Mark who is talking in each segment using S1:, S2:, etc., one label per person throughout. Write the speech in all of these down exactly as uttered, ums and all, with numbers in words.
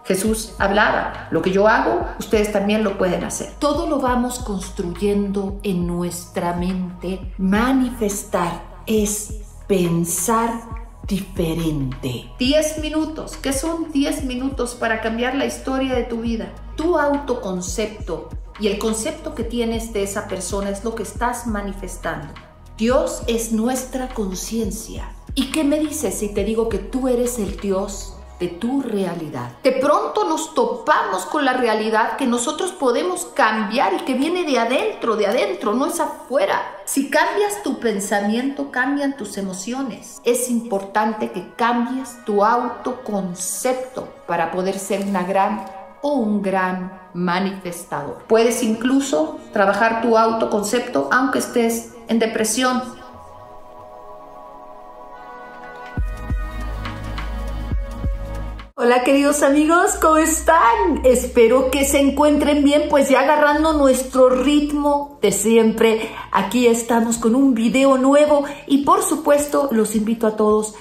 S1: Jesús hablaba, lo que yo hago, ustedes también lo pueden hacer. Todo lo vamos construyendo en nuestra mente. Manifestar es pensar diferente. diez minutos. ¿Qué son diez minutos para cambiar la historia de tu vida? Tu autoconcepto y el concepto que tienes de esa persona es lo que estás manifestando. Dios es nuestra conciencia. ¿Y qué me dices si te digo que tú eres el Dios de tu realidad? De pronto nos topamos con la realidad que nosotros podemos cambiar y que viene de adentro, de adentro, no es afuera. Si cambias tu pensamiento, cambian tus emociones. Es importante que cambies tu autoconcepto para poder ser una gran o un gran manifestador. Puedes incluso trabajar tu autoconcepto aunque estés en depresión. Hola queridos amigos, ¿cómo están? Espero que se encuentren bien, pues ya agarrando nuestro ritmo de siempre. Aquí estamos con un video nuevo y por supuesto los invito a todos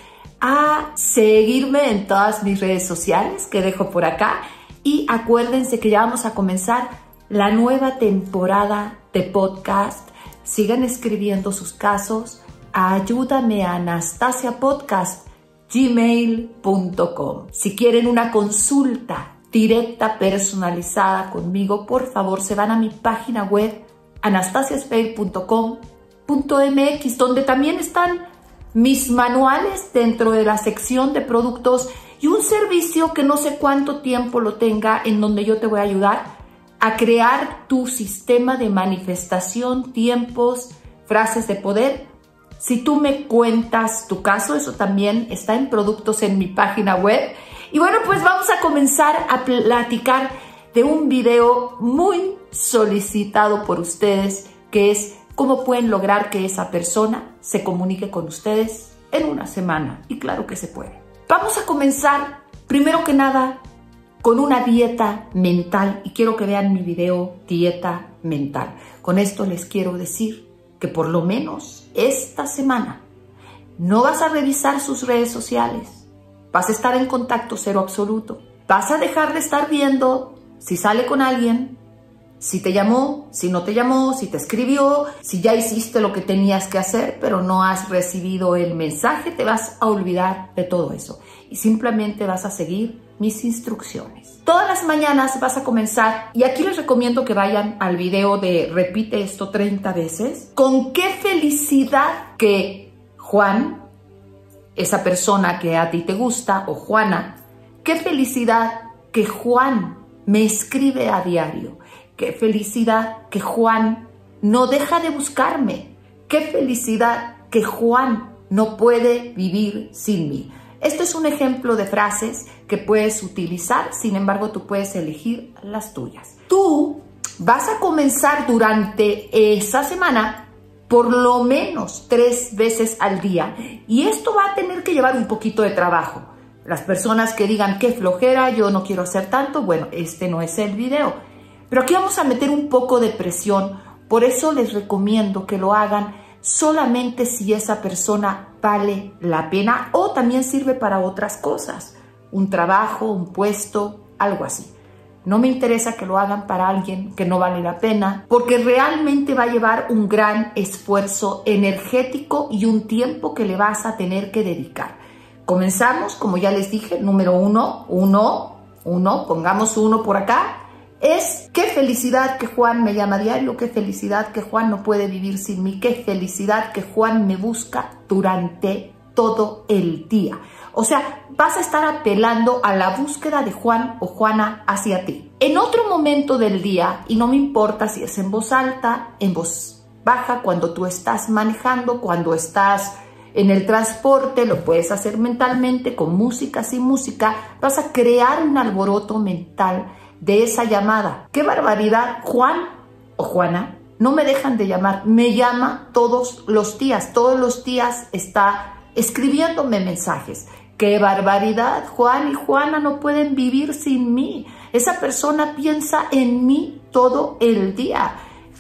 S1: a seguirme en todas mis redes sociales que dejo por acá. Y acuérdense que ya vamos a comenzar la nueva temporada de podcast. Sigan escribiendo sus casos a ayúdame a anastasia podcast gmail punto com. Si quieren una consulta directa, personalizada conmigo, por favor se van a mi página web anastasia spale punto com punto m x, donde también están mis manuales dentro de la sección de productos y un servicio que no sé cuánto tiempo lo tenga, en donde yo te voy a ayudar a crear tu sistema de manifestación, tiempos, frases de poder. Si tú me cuentas tu caso, eso también está en productos en mi página web. Y bueno, pues vamos a comenzar a platicar de un video muy solicitado por ustedes, que es cómo pueden lograr que esa persona se comunique con ustedes en una semana. Y claro que se puede. Vamos a comenzar, primero que nada, con una dieta mental. Y quiero que vean mi video Dieta Mental. Con esto les quiero decir que por lo menos esta semana no vas a revisar sus redes sociales, vas a estar en contacto cero absoluto, vas a dejar de estar viendo si sale con alguien, si te llamó, si no te llamó, si te escribió, si ya hiciste lo que tenías que hacer pero no has recibido el mensaje. Te vas a olvidar de todo eso y simplemente vas a seguir mis instrucciones. Todas las mañanas vas a comenzar, y aquí les recomiendo que vayan al video de repite esto treinta veces. Con qué felicidad que Juan, esa persona que a ti te gusta, o Juana, qué felicidad que Juan me escribe a diario. Qué felicidad que Juan no deja de buscarme. Qué felicidad que Juan no puede vivir sin mí. Este es un ejemplo de frases que puedes utilizar, sin embargo, tú puedes elegir las tuyas. Tú vas a comenzar durante esa semana por lo menos tres veces al día. Y esto va a tener que llevar un poquito de trabajo. Las personas que digan qué flojera, yo no quiero hacer tanto, bueno, este no es el video. Pero aquí vamos a meter un poco de presión. Por eso les recomiendo que lo hagan solamente si esa persona vale la pena o también sirve para otras cosas, un trabajo, un puesto, algo así. No me interesa que lo hagan para alguien que no vale la pena, porque realmente va a llevar un gran esfuerzo energético y un tiempo que le vas a tener que dedicar. Comenzamos, como ya les dije, número uno, uno, uno, pongamos uno por acá. Es qué felicidad que Juan me llama a diario, qué felicidad que Juan no puede vivir sin mí, qué felicidad que Juan me busca durante todo el día. O sea, vas a estar apelando a la búsqueda de Juan o Juana hacia ti. En otro momento del día, y no me importa si es en voz alta, en voz baja, cuando tú estás manejando, cuando estás en el transporte, lo puedes hacer mentalmente, con música, sin música, vas a crear un alboroto mental de esa llamada. ¡Qué barbaridad! Juan o Juana no me dejan de llamar, me llama todos los días, todos los días está escribiéndome mensajes. ¡Qué barbaridad! Juan y Juana no pueden vivir sin mí. Esa persona piensa en mí todo el día.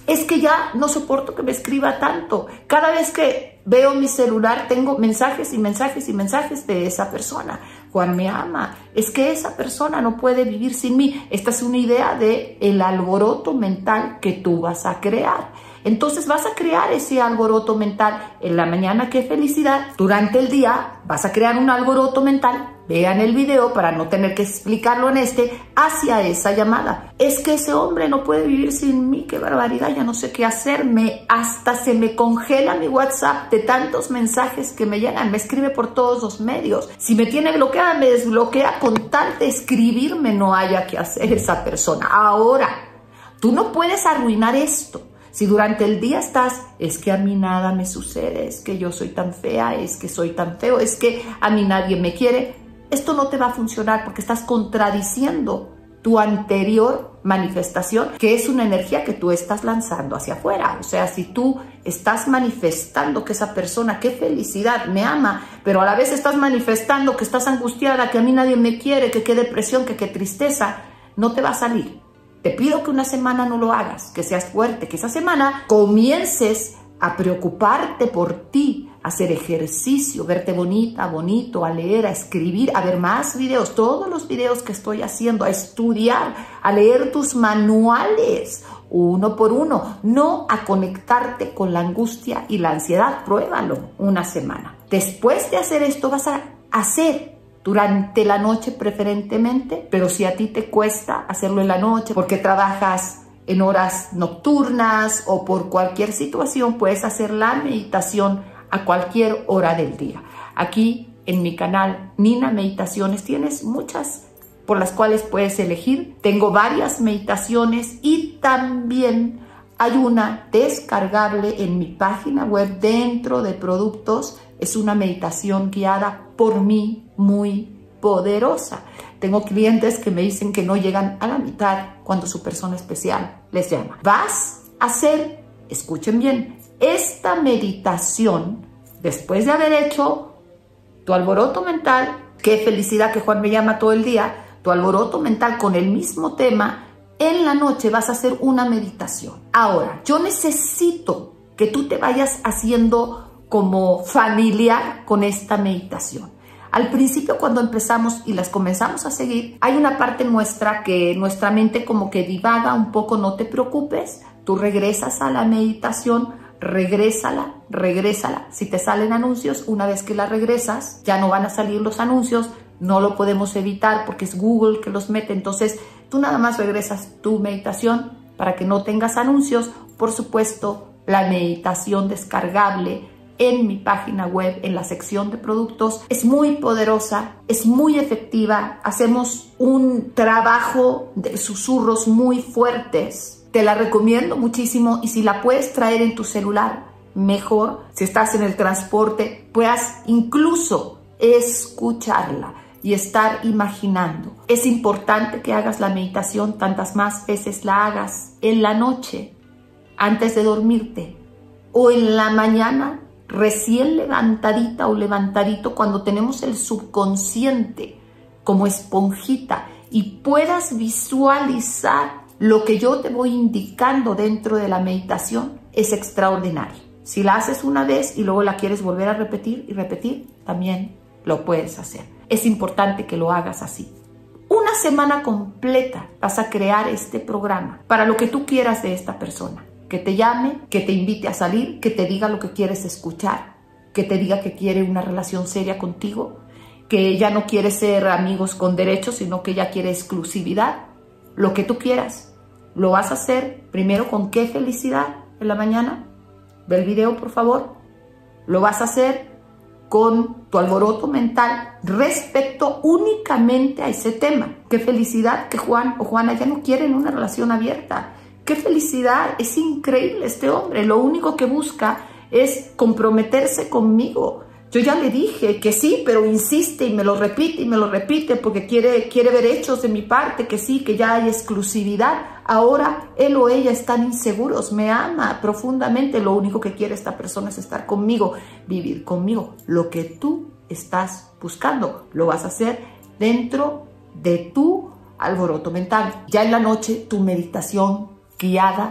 S1: es que ya no soporto que me escriba tanto. Cada vez que veo mi celular tengo mensajes y mensajes y mensajes de esa persona. Juan me ama, es que esa persona no puede vivir sin mí. Esta es una idea de el alboroto mental que tú vas a crear. Entonces vas a crear ese alboroto mental. En la mañana, qué felicidad. Durante el día vas a crear un alboroto mental. Vean el video para no tener que explicarlo en este, hacia esa llamada. Es que ese hombre no puede vivir sin mí, qué barbaridad, ya no sé qué hacer. Me, hasta se me congela mi WhatsApp de tantos mensajes que me llegan. Me escribe por todos los medios. Si me tiene bloqueada, me desbloquea con tal de escribirme, no haya que hacer esa persona. Ahora, tú no puedes arruinar esto. Si durante el día estás, es que a mí nada me sucede, es que yo soy tan fea, es que soy tan feo, es que a mí nadie me quiere, esto no te va a funcionar porque estás contradiciendo tu anterior manifestación, que es una energía que tú estás lanzando hacia afuera. O sea, si tú estás manifestando que esa persona, qué felicidad, me ama, pero a la vez estás manifestando que estás angustiada, que a mí nadie me quiere, que qué depresión, que qué tristeza, no te va a salir. Te pido que una semana no lo hagas, que seas fuerte, que esa semana comiences a preocuparte por ti, a hacer ejercicio, verte bonita, bonito, a leer, a escribir, a ver más videos, todos los videos que estoy haciendo, a estudiar, a leer tus manuales, uno por uno, no a conectarte con la angustia y la ansiedad. Pruébalo una semana. Después de hacer esto vas a hacer durante la noche preferentemente, pero si a ti te cuesta hacerlo en la noche porque trabajas en horas nocturnas o por cualquier situación, puedes hacer la meditación a cualquier hora del día. Aquí en mi canal Nina Meditaciones tienes muchas por las cuales puedes elegir. Tengo varias meditaciones y también hay una descargable en mi página web dentro de productos. Es una meditación guiada por mí muy poderosa. Tengo clientes que me dicen que no llegan a la mitad cuando su persona especial les llama. Vas a hacer, escuchen bien, esta meditación después de haber hecho tu alboroto mental. Qué felicidad que Juan me llama todo el día. Tu alboroto mental con el mismo tema. En la noche vas a hacer una meditación. Ahora, yo necesito que tú te vayas haciendo como familiar con esta meditación. Al principio, cuando empezamos y las comenzamos a seguir, hay una parte nuestra que nuestra mente como que divaga un poco. No te preocupes, tú regresas a la meditación, regrésala, regrésala. Si te salen anuncios, una vez que la regresas, ya no van a salir los anuncios. No lo podemos evitar porque es Google que los mete. Entonces, tú nada más regresas tu meditación para que no tengas anuncios. Por supuesto, la meditación descargable en mi página web, en la sección de productos, es muy poderosa, es muy efectiva. Hacemos un trabajo de susurros muy fuertes. Te la recomiendo muchísimo y si la puedes traer en tu celular, mejor. Si estás en el transporte, puedas incluso escucharla y estar imaginando. Es importante que hagas la meditación tantas más veces la hagas en la noche, antes de dormirte, o en la mañana, recién levantadita o levantadito, cuando tenemos el subconsciente como esponjita y puedas visualizar lo que yo te voy indicando dentro de la meditación. Es extraordinario. Si la haces una vez y luego la quieres volver a repetir y repetir, también lo puedes hacer. Es importante que lo hagas así. Una semana completa vas a crear este programa para lo que tú quieras de esta persona. Que te llame, que te invite a salir, que te diga lo que quieres escuchar, que te diga que quiere una relación seria contigo, que ya no quiere ser amigos con derechos, sino que ya quiere exclusividad. Lo que tú quieras. Lo vas a hacer primero con qué felicidad en la mañana. Ve el video, por favor. Lo vas a hacer con tu alboroto mental respecto únicamente a ese tema. Qué felicidad que Juan o Juana ya no quieren una relación abierta. ¡Qué felicidad! Es increíble este hombre. Lo único que busca es comprometerse conmigo. Yo ya le dije que sí, pero insiste y me lo repite y me lo repite porque quiere, quiere ver hechos de mi parte, que sí, que ya hay exclusividad. Ahora él o ella están inseguros. Me ama profundamente. Lo único que quiere esta persona es estar conmigo, vivir conmigo. Lo que tú estás buscando lo vas a hacer dentro de tu alboroto mental. Ya en la noche, tu meditación guiada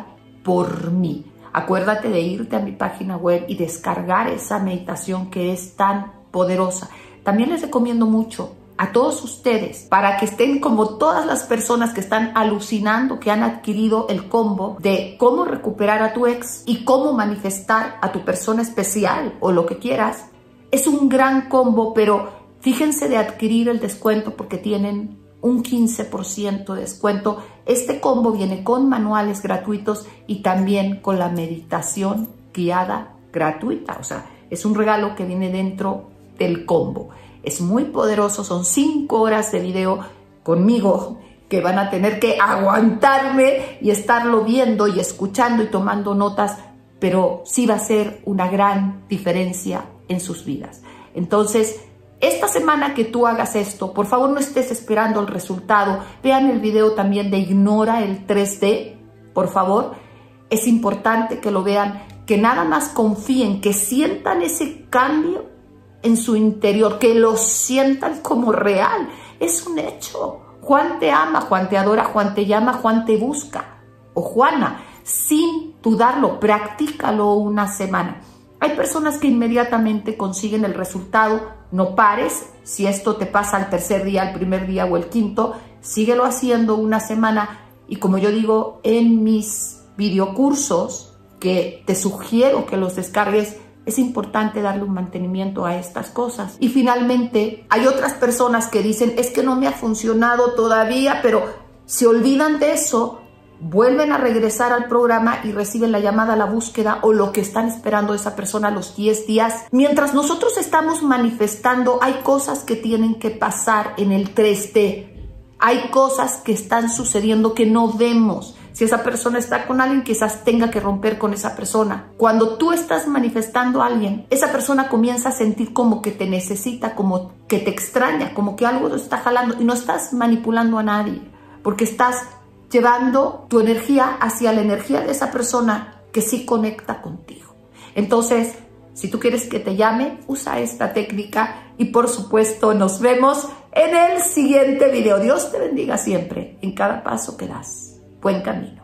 S1: por mí. Acuérdate de irte a mi página web y descargar esa meditación que es tan poderosa. También les recomiendo mucho a todos ustedes, para que estén como todas las personas que están alucinando, que han adquirido el combo de cómo recuperar a tu ex y cómo manifestar a tu persona especial o lo que quieras. Es un gran combo, pero fíjense de adquirir el descuento porque tienen un quince por ciento de descuento. Este combo viene con manuales gratuitos y también con la meditación guiada gratuita. O sea, es un regalo que viene dentro del combo. Es muy poderoso, son cinco horas de video conmigo que van a tener que aguantarme y estarlo viendo y escuchando y tomando notas, pero sí va a ser una gran diferencia en sus vidas. Entonces, esta semana que tú hagas esto, por favor no estés esperando el resultado. Vean el video también de Ignora el tres D, por favor. Es importante que lo vean, que nada más confíen, que sientan ese cambio en su interior, que lo sientan como real. Es un hecho. Juan te ama, Juan te adora, Juan te llama, Juan te busca. O Juana, sin dudarlo, practícalo una semana. Hay personas que inmediatamente consiguen el resultado. No pares. Si esto te pasa al tercer día, al primer día o el quinto, síguelo haciendo una semana. Y como yo digo en mis videocursos, que te sugiero que los descargues, es importante darle un mantenimiento a estas cosas. Y finalmente, hay otras personas que dicen, es que no me ha funcionado todavía, pero se olvidan de eso, vuelven a regresar al programa y reciben la llamada a la búsqueda o lo que están esperando esa persona a los diez días. Mientras nosotros estamos manifestando, hay cosas que tienen que pasar en el tres D. Hay cosas que están sucediendo que no vemos. Si esa persona está con alguien, quizás tenga que romper con esa persona. Cuando tú estás manifestando a alguien, esa persona comienza a sentir como que te necesita, como que te extraña, como que algo lo está jalando, y no estás manipulando a nadie, porque estás llevando tu energía hacia la energía de esa persona que sí conecta contigo. Entonces, si tú quieres que te llame, usa esta técnica y por supuesto nos vemos en el siguiente video. Dios te bendiga siempre en cada paso que das. Buen camino.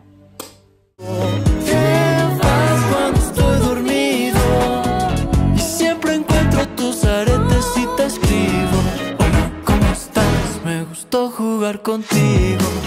S2: ¿Qué vas cuando estoy dormido? Y siempre encuentro tus aretes y te escribo. Hola, ¿cómo estás? Me gustó jugar contigo.